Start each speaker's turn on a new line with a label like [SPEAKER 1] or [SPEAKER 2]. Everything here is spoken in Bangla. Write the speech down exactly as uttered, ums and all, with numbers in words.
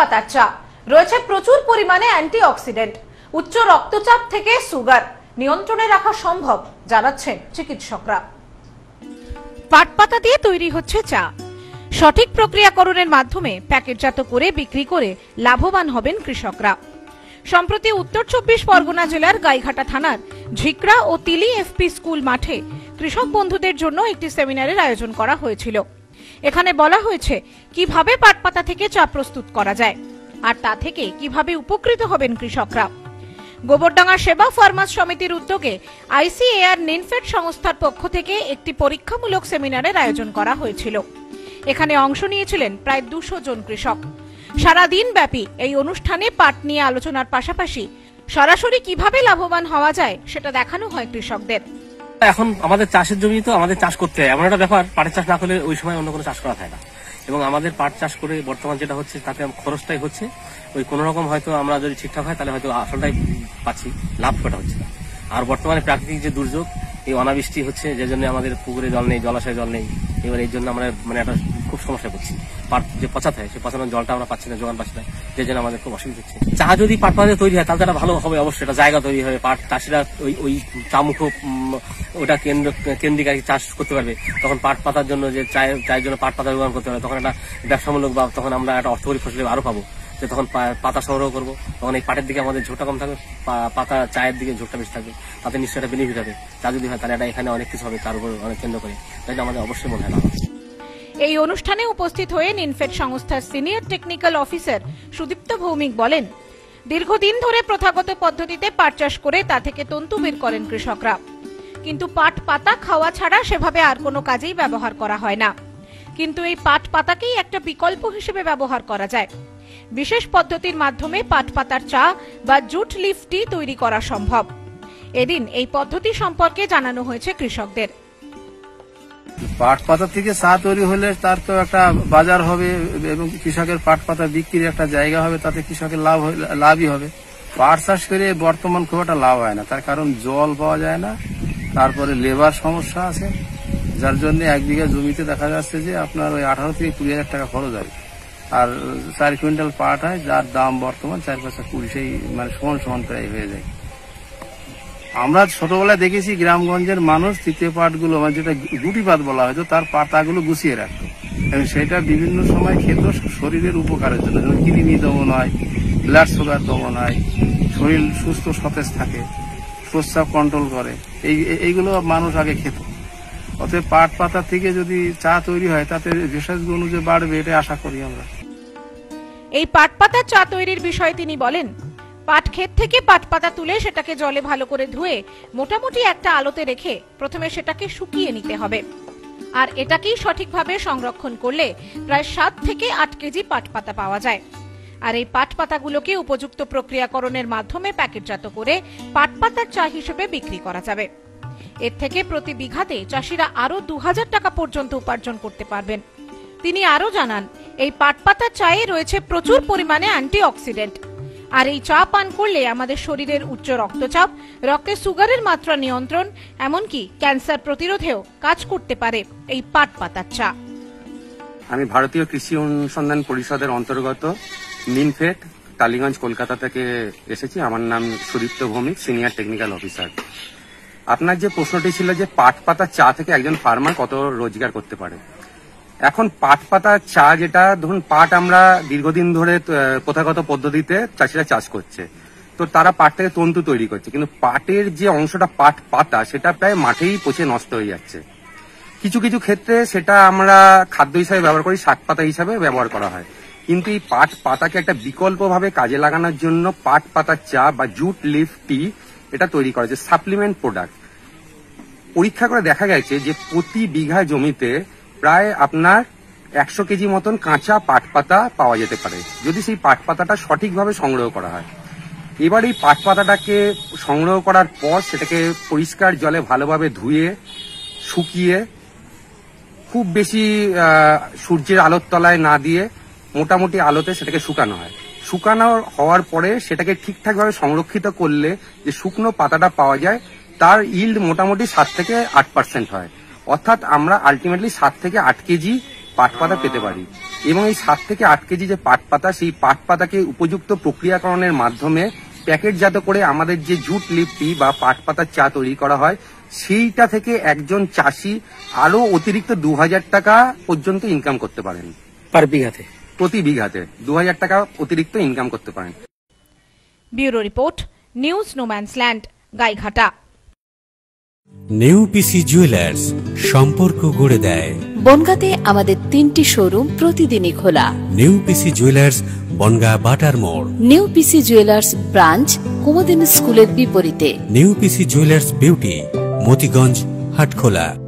[SPEAKER 1] পাতার চা রয়েছে প্রচুর পরিমাণে অ্যান্টিঅক্সিডেন্ট, উচ্চ রক্তচাপ থেকে সুগার নিয়ন্ত্রণে রাখা সম্ভব জানাচ্ছেন চিকিৎসকরা। পাট পাতা দিয়ে তৈরি হচ্ছে চা। সঠিক প্রক্রিয়াকরণের মাধ্যমে প্যাকেটজাত করে বিক্রি করে লাভবান হবেন কৃষকরা। সম্প্রতি উত্তর চব্বিশ পরগনা জেলার গাইঘাটা থানার ঝিকরা ও তিলি এফপি স্কুল মাঠে কৃষক বন্ধুদের জন্য একটি সেমিনারের আয়োজন করা হয়েছিল। এখানে বলা হয়েছে কিভাবে পাট পাতা থেকে চা প্রস্তুত করা যায় আর তা থেকে কিভাবে উপকৃত হবেন কৃষকরা। গোবরডাঙ্গা সেবা ফার্মার্স সমিতির উদ্যোগে আইসিএআর নিনফেড সংস্থার পক্ষ থেকে একটি পরীক্ষামূলক সেমিনারের আয়োজন করা হয়েছিল। এখানে অংশ নিয়েছিলেন প্রায় দুশো জন কৃষক। সারাদিন ব্যাপী এই অনুষ্ঠানে পাট নিয়ে আলোচনার পাশাপাশি সরাসরি কিভাবে লাভবান হওয়া যায় সেটা দেখানো হয় কৃষকদের।
[SPEAKER 2] এখন আমাদের চাষের জমি তো আমাদের চাষ করতে হয়, এমন একটা ব্যাপার, পাটের চাষ না করলে ওই সময় অন্য কোনো চাষ করা থাকে না। এবং আমাদের পাট চাষ করে বর্তমান যেটা হচ্ছে তাতে খরচটাই হচ্ছে ওই কোনো রকম, হয়তো আমরা যদি ঠিকঠাক হয় তাহলে হয়তো আসলটাই পাচ্ছি, লাভ কটা হচ্ছে না। আর বর্তমানে প্রাকৃতিক যে দুর্যোগ, এই অনাবৃষ্টি হচ্ছে, যে জন্য আমাদের পুকুরে জল নেই, জলাশয়ে জল নেই। এবার এই জন্য আমরা মানে একটা খুব সমস্যা করছি। পাট যে পচাতে হয় সেই পচানোর জলটা আমরা পাচ্ছি না, যোগান পাচ্ছি না, যে জন্য আমাদের খুব অসুবিধা হচ্ছে। চা যদি পাট পাতা তৈরি হয় তাহলে এটা ভালো হবে, অবশ্যই একটা জায়গা তৈরি হবে, পাট চাষিরা ওই ওই চামুখ ওটা কেন্দ্র কেন্দ্রিক চাষ করতে পারবে। তখন পাট পাতার জন্য যে চায়ের চায়ের জন্য পাট পাতা ব্যবহার করতে পারবে, তখন একটা ব্যবসামূলক বা তখন আমরা একটা অর্থকরী ফসল আরো পাবো। যে তখন পাতা সংগ্রহ করবো, তখন এই পাটের দিকে আমাদের ঝোঁকটা কম থাকবে, পাতা চায়ের দিকে ঝোঁকটা বেশি থাকবে, তাতে নিশ্চয়ই একটা বেনিফিট হবে। চা যদি হয় তাহলে এটা এখানে অনেক কিছু হবে, তার উপর অনেক কেন্দ্র করে, তাই আমাদের অবশ্যই মনে হয় না।
[SPEAKER 1] এই অনুষ্ঠানে উপস্থিত হয়ে নিনফেড সংস্থার senior technical officer Sudipta Bhowmik বলেন, দীর্ঘদিন ধরে প্রথাগত পদ্ধতিতে পাট চাষ করে তা থেকে তন্তু বের করেন কৃষকরা, কিন্তু পাট পাতা খাওয়া ছাড়া সেভাবে আর কোনো কাজেই ব্যবহার করা হয় না। কিন্তু এই পাট পাতাকেই একটা বিকল্প হিসেবে ব্যবহার করা যায়। বিশেষ পদ্ধতির মাধ্যমে পাট পাতার চা বা জুট লিফ টি তৈরি করা সম্ভব। এদিন এই পদ্ধতি সম্পর্কে জানানো হয়েছে কৃষকদের।
[SPEAKER 3] পাট পাতা থেকে চা তৈরি হলে তার তো একটা বাজার হবে এবং কৃষকের পাট পাতা বিক্রির একটা জায়গা হবে, তাতে কৃষকের লাভ লাভই হবে। পাট চাষ করে বর্তমান খুব একটা লাভ হয় না, তার কারণ জল পাওয়া যায় না, তারপরে লেবার সমস্যা আছে, যার জন্য এক বিঘা জমিতে দেখা যাচ্ছে যে আপনার ওই আঠারো থেকে কুড়ি হাজার টাকা খরচ হয়। আর চার কুইন্টাল পাট হয়, যার দাম বর্তমান চার পাঁচশো কুড়ি, সেই মানে সমান সমান প্রায় হয়ে যায়। আমরা ছোটবেলায় দেখেছি গ্রামগঞ্জের মানুষ তৃতীয় পাটগুলো, মানে যেটা গুটি পাত বলা হয়তো, তার পাতাগুলো গুছিয়ে রাখতো এবং সেটা বিভিন্ন সময় খেত শরীরের উপকারের জন্য, যেমন কৃমি দমন হয়, ব্লাড সুগার দমন হয়, শরীর সুস্থ সতেজ থাকে, প্রস্রাব কন্ট্রোল করে, এই এইগুলো মানুষ আগে খেত। অতএব পাট পাতা থেকে যদি চা তৈরি হয় তাতে ভেষজ গুণ যে বাড়বে, এটা আশা করি আমরা।
[SPEAKER 1] এই পাট পাতা চা তৈরির বিষয়ে তিনি বলেন, পাট ক্ষেত থেকে পাট পাতা তুলে সেটাকে জলে ভালো করে ধুয়ে মোটামুটি একটা আলোতে রেখে প্রথমে সেটাকে শুকিয়ে নিতে হবে। আর এটাকেই সঠিকভাবে সংরক্ষণ করলে প্রায় সাত থেকে আট কেজি পাট পাতা পাওয়া যায়। আর এই পাট পাতাগুলোকে উপযুক্ত প্রক্রিয়াকরণের মাধ্যমে প্যাকেটজাত করে পাট পাতার চা হিসেবে বিক্রি করা যাবে। এর থেকে প্রতি বিঘাতে চাষিরা আরো দু হাজার টাকা পর্যন্ত উপার্জন করতে পারবেন। তিনি আরো জানান, এই পাট পাতার চায়ে রয়েছে প্রচুর পরিমাণে অ্যান্টিঅক্সিডেন্ট, আর এই চা পান করলে আমাদের শরীরের উচ্চ রক্তচাপ, রক্তে সুগারের মাত্রা নিয়ন্ত্রণ, এমনকি ক্যান্সার প্রতিরোধেও কাজ করতে পারে এই পাট পাতার চা।
[SPEAKER 4] আমি ভারতীয় কৃষি অনুসন্ধান পরিষদের অন্তর্গত নিনফেড টালিগঞ্জ কলকাতা থেকে এসেছি। আমার নাম Sudipta Bhowmik, senior technical officer. আপনার যে প্রশ্নটি ছিল যে পাট পাতা চা থেকে একজন ফার্মার কত রোজগার করতে পারে, এখন পাট পাতা চা যেটা ধরুন পাট আমরা দীর্ঘদিন ধরে প্রথাগত পদ্ধতিতে চাষিরা চাষ করছে, তো তারা পাট থেকে তন্তু তৈরি করছে, কিন্তু পাটের যে অংশটা পাট পাতা সেটা প্রায় মাঠেই পচে নষ্ট হয়ে যাচ্ছে। কিছু কিছু ক্ষেত্রে সেটা আমরা খাদ্য হিসাবে ব্যবহার করি, শাক পাতা হিসাবে ব্যবহার করা হয়, কিন্তু এই পাট পাতাকে একটা বিকল্পভাবে কাজে লাগানোর জন্য পাট পাতার চা বা জুট লিফ টি এটা তৈরি করা হয়েছে, সাপ্লিমেন্ট প্রোডাক্ট। পরীক্ষা করে দেখা গেছে যে প্রতি বিঘা জমিতে প্রায় আপনার একশো কেজি মতন কাঁচা পাট পাতা পাওয়া যেতে পারে, যদি সেই পাট পাতাটা সঠিকভাবে সংগ্রহ করা হয়। এবার এই পাট পাতাটাকে সংগ্রহ করার পর সেটাকে পরিষ্কার জলে ভালোভাবে ধুয়ে শুকিয়ে, খুব বেশি সূর্যের আলোর তলায় না দিয়ে মোটামুটি আলোতে সেটাকে শুকানো হয়। শুকানো হওয়ার পরে সেটাকে ঠিকঠাকভাবে সংরক্ষিত করলে যে শুকনো পাতাটা পাওয়া যায় তার ইল্ড মোটামুটি সাত থেকে আট পার্সেন্ট হয়, অর্থাৎ আমরা আলটিমেটলি সাত থেকে আট কেজি পাট পাতা পেতে পারি এবং এই সাত থেকে আট কেজি যে পাট পাতা, সেই পাট পাতাকে উপযুক্ত প্রক্রিয়াকরণের মাধ্যমে প্যাকেটজাত করে আমাদের যে জুট লিপটি বা পাট পাতার চা তৈরি করা হয়, সেইটা থেকে একজন চাষি আরো অতিরিক্ত দু হাজার টাকা পর্যন্ত ইনকাম করতে পারেন।
[SPEAKER 2] পার বিঘাতে,
[SPEAKER 4] প্রতি বিঘাতে দু হাজার টাকা অতিরিক্ত ইনকাম করতে পারেন।
[SPEAKER 1] Bureau report, news no man's land, Gaighata.
[SPEAKER 5] Neupishi jewellers, সম্পর্ক গড়ে দেয়।
[SPEAKER 6] বনগাঁতে আমাদের তিনটি শোরুম প্রতিদিনই খোলা।
[SPEAKER 5] নেউপিসি জুয়েলার্স, বনগাঁ বাটার মোড়।
[SPEAKER 6] নেউপিসি জুয়েলার্স ব্রাঞ্চ, কুমুদিনী স্কুলের বিপরীতে।
[SPEAKER 5] Neupishi jewellers beauty, Motiganj, Hatkhola.